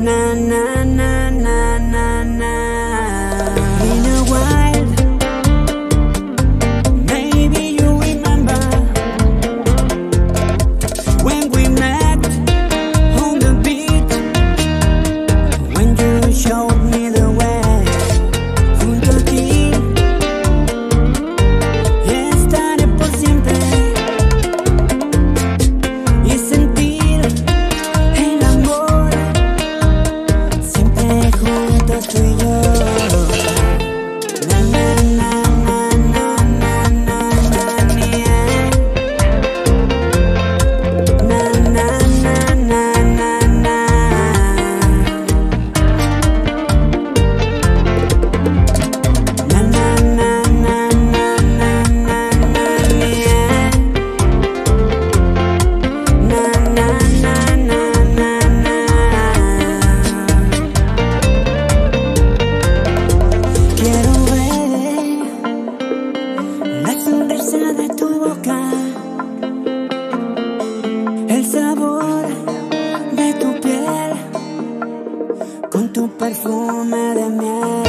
Na na na na na na. In a while, maybe you remember when we met on the beach, when you showed me the way. Junto a ti estaré por siempre y sentir el amor siempre juntos tú y yo. Na na na na na na na na yeah. Na na na na na na. Na na na na na na na yeah. Na na na na na na. Quiero ver la sonrisa de tu boca, el sabor de tu piel, con tu perfume de miel.